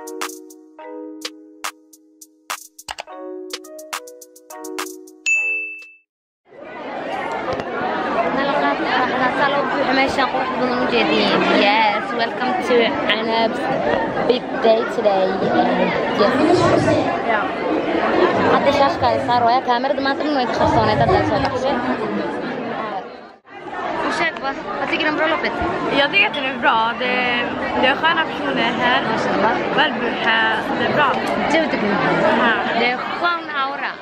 Yes, welcome to Anab's big day today. Yeah. Hadda shaashka ay saar waya kaamirada maanta way ka qarsoonay dad soo baxshay. Ursäkta, vad tycker du om bröllopet? Jag tycker att det är bra. Det är sköna personer här. Väldigt här. Det är bra. Det är skön aura.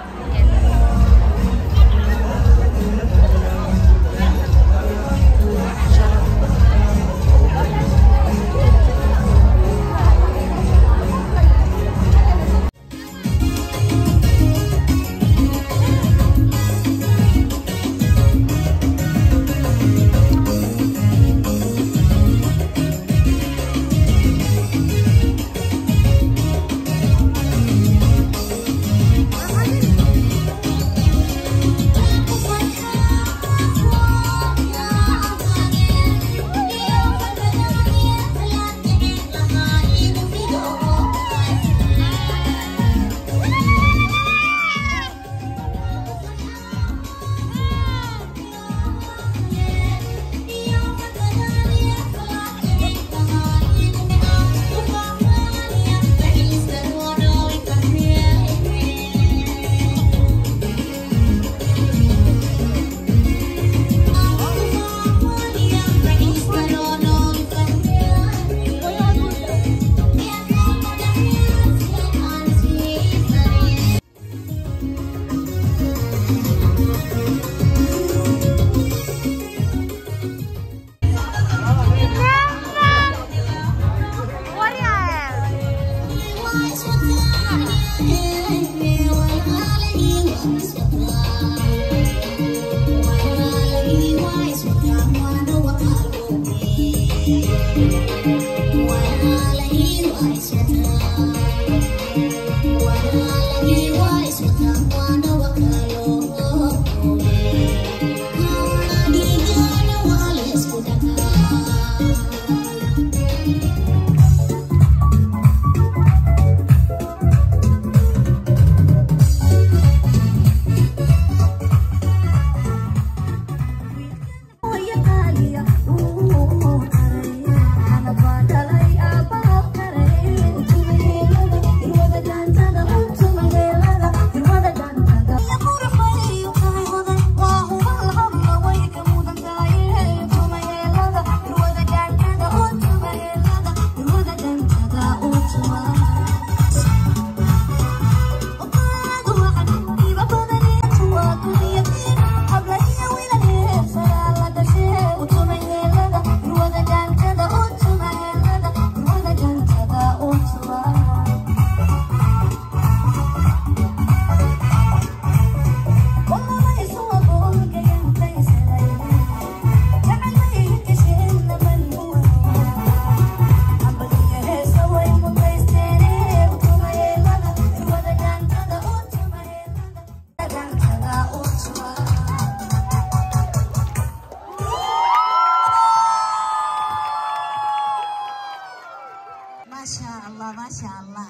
ما شاء الله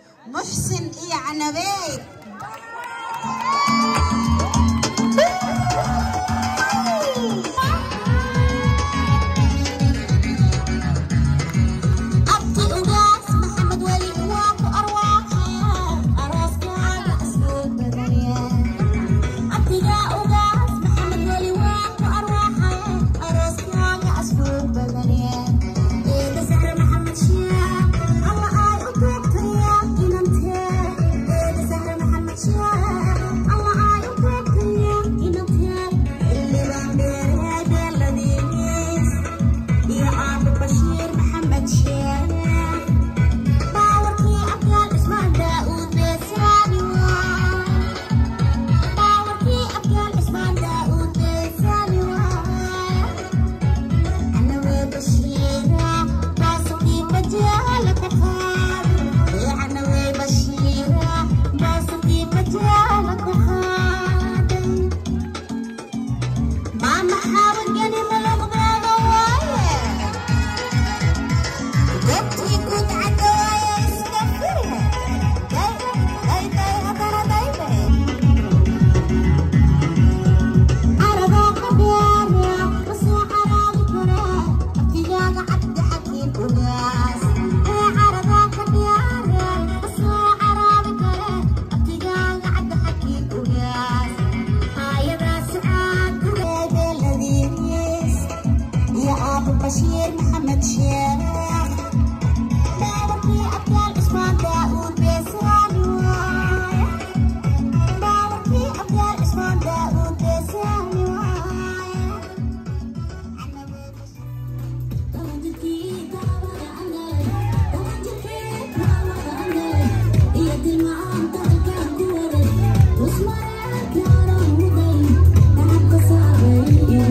محسن يا عنبي محمد شيخ باوركي أبطال عثمان داود بيساني وايا باوركي أبطال عثمان داود بيساني وايا طلعتكي دعوة عنك طلعتكي دعوة عنك يد المعام تلقى دورك واسمعك يا رمضي تعب صابي يا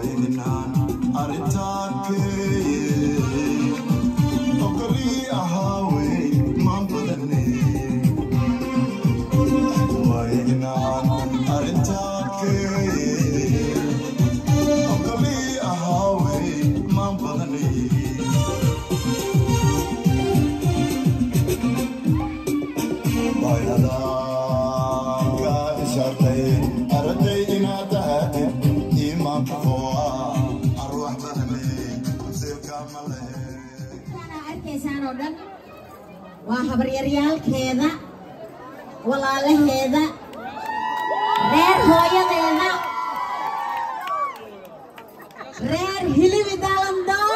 waa habaryariyaalkeeda walaalaheeda reer hooyadeeda reer hilibi daalandoo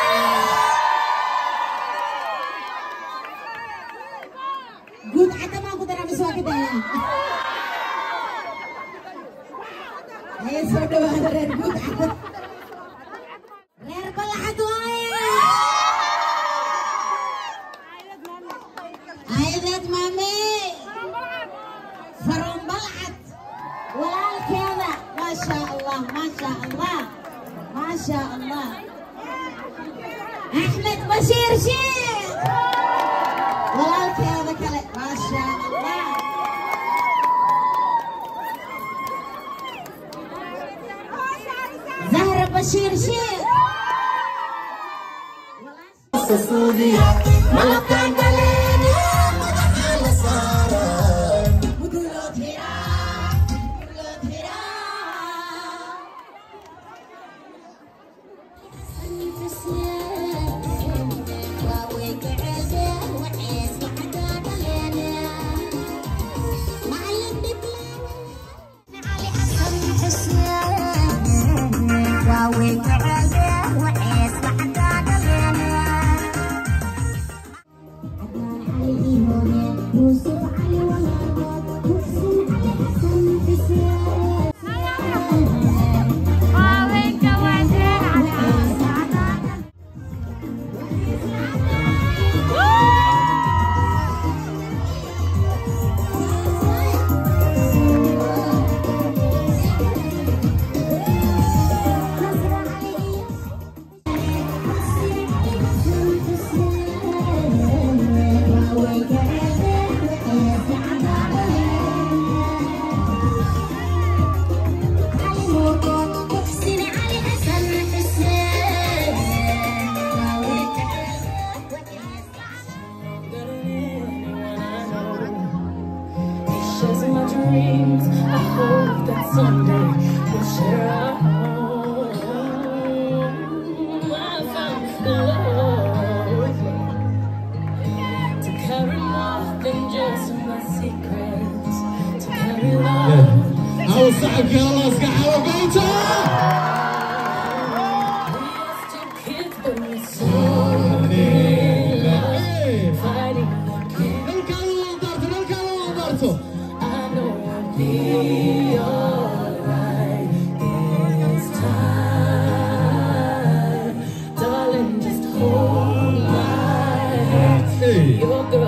guud cadamaan ku daraa miswaa ka daaya haya soo dhawaada reer guud cada reer balacad waaye عيدت مامي فرم بلعت ولا كذا ما شاء الله ما شاء الله ما شاء الله أحمد بشير شيخ ولا كذا كلا ما شاء الله زهرة بشير شيخ ولا ملكان I hope that someday we'll share our home. I found love to carry more than just my secrets. To carry love. I was like, let's go, go to. We are still kids, but we're so fighting again. Be alright this time, darling. Just hold my hand. You're